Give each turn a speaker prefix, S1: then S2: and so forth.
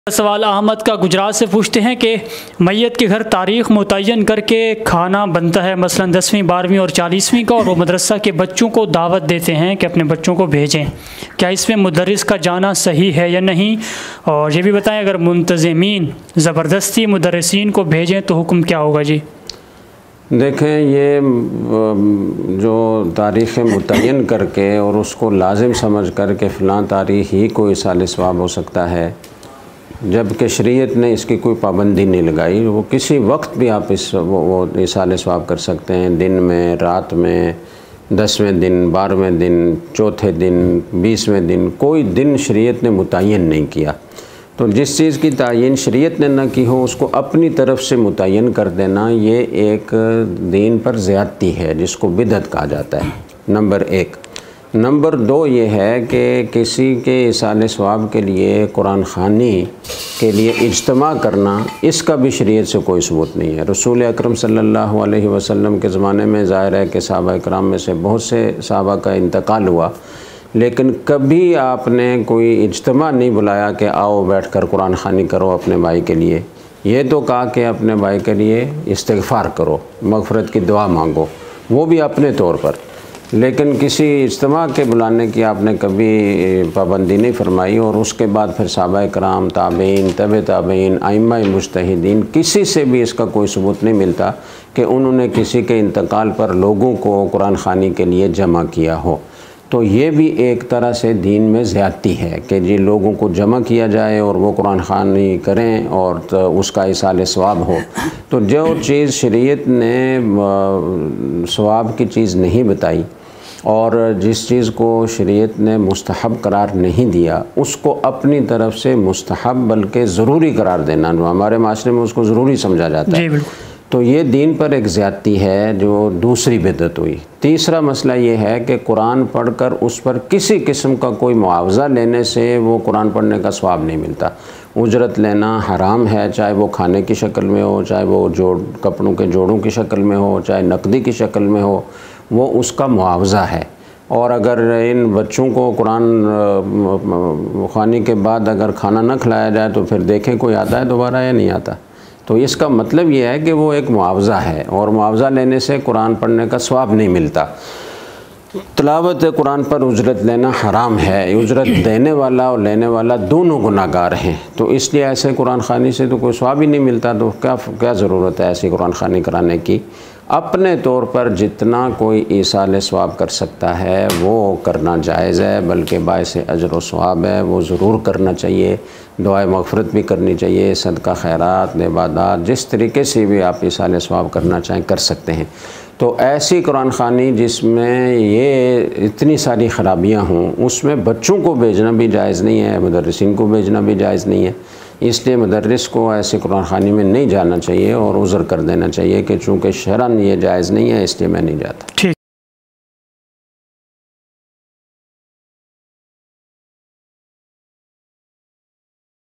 S1: सवाल अहमद का गुजरात से पूछते हैं कि मैयत के घर तारीख़ मुतय्यन करके खाना बनता है, मसलन 10वीं 12वीं और 40वीं का, और वो मदरसा के बच्चों को दावत देते हैं कि अपने बच्चों को भेजें। क्या इसमें मुदर्रिस का जाना सही है या नहीं? और ये भी बताएं, अगर मुंतज़िमीन ज़बरदस्ती मुदर्रिसीन को भेजें तो हुक्म क्या होगा जी?
S2: देखें, ये जो तारीख़ मुतय्यन करके और उसको लाजिम समझ कर के फ़लाँ तारीख़ ही को इसाले सवाब हो सकता है, जबकि शरीयत ने इसकी कोई पाबंदी नहीं लगाई। वो किसी वक्त भी आप वो इसाले सवाब कर सकते हैं, दिन में, रात में, 10वें दिन, 12वें दिन, चौथे दिन, 20वें दिन, कोई दिन शरीयत ने मुतय्यन नहीं किया। तो जिस चीज़ की तायीन शरीयत ने ना की हो उसको अपनी तरफ से मुतय्यन कर देना, ये एक दीन पर ज़्यादती है जिसको बिदअत कहा जाता है। नंबर 1। नंबर 2 ये है कि किसी के इसाले सवाब के लिए कुरान ख़ानी के लिए इज्तिमा करना, इसका भी शरीयत से कोई सबूत नहीं है। रसूल अकरम सल्लल्लाहु अलैहि वसल्लम के ज़माने में ज़ाहिर है कि सहाबा इकराम में से बहुत से सहाबा का इंतकाल हुआ, लेकिन कभी आपने कोई इज्तिमा नहीं बुलाया कि आओ बैठकर कुरान ख़ानी करो अपने भाई के लिए। ये तो कहा कि अपने भाई के लिए इस्तिग़फ़ार करो, मग़फ़िरत की दुआ मांगो, वो भी अपने तौर पर, लेकिन किसी इज्तिमा के बुलाने की आपने कभी पाबंदी नहीं फरमाई। और उसके बाद फिर सहाबा इकराम, ताबईन, तबे ताबईन, आइम्मा मुज्तहिदीन, किसी से भी इसका कोई सबूत नहीं मिलता कि उन्होंने किसी के इंतकाल पर लोगों को कुरान ख़ानी के लिए जमा किया हो। तो ये भी एक तरह से दीन में ज़्यादती है कि जी लोगों को जमा किया जाए और वो कुरान ख़ानी करें और तो उसका इसाले सवाब हो। तो जो चीज़ शरीयत ने सवाब की चीज़ नहीं बताई और जिस चीज़ को शरीयत ने मुस्तहब करार नहीं दिया, उसको अपनी तरफ से मुस्तहब बल्कि ज़रूरी करार देना, जो हमारे माशरे में उसको ज़रूरी समझा जाता है, तो ये दीन पर एक ज़्यादती है जो दूसरी बिदअत हुई। तीसरा मसला ये है कि कुरान पढ़कर उस पर किसी किस्म का कोई मुआवज़ा लेने से वो कुरान पढ़ने का सवाब नहीं मिलता। उजरत लेना हराम है, चाहे वो खाने की शक्ल में हो, चाहे वो कपड़ों के जोड़ों की शक्ल में हो, चाहे नकदी की शक्ल में हो, वो उसका मुआवज़ा है। और अगर इन बच्चों को कुरान ख़ानी के बाद अगर खाना न खिलाया जाए तो फिर देखें कोई आता है दोबारा या नहीं आता। तो इसका मतलब ये है कि वो एक मुआवज़ा है और मुआवज़ा लेने से कुरान पढ़ने का सवाब नहीं मिलता। तिलावत कुरान पर उजरत लेना हराम है, उजरत देने वाला और लेने वाला दोनों गुनाहगार हैं। तो इसलिए ऐसे कुरान ख़ानी से तो कोई सवाब ही नहीं मिलता। तो क्या ज़रूरत है ऐसी कुरान ख़ानी कराने की? अपने तौर पर जितना कोई ईसाले सवाब कर सकता है वो करना जायज़ है, बल्कि बाइस अजर व सवाब है, वो ज़रूर करना चाहिए। दुआए मग़फ़िरत भी करनी चाहिए, सदका खैरात, इबादत, जिस तरीके से भी आप ईसाले सवाब करना चाहें कर सकते हैं। तो ऐसी कुरान ख़ानी जिसमें ये इतनी सारी ख़राबियाँ हों, उसमें बच्चों को भेजना भी जायज़ नहीं है, मुदर्रिसीन को भेजना भी जायज़ नहीं है। इसलिए मुदर्रिस को ऐसे कुरान ख़ानी में नहीं जाना चाहिए और उज़र कर देना चाहिए कि चूँकि शरअन ये जायज़ नहीं है, इसलिए मैं नहीं जाता। ठीक।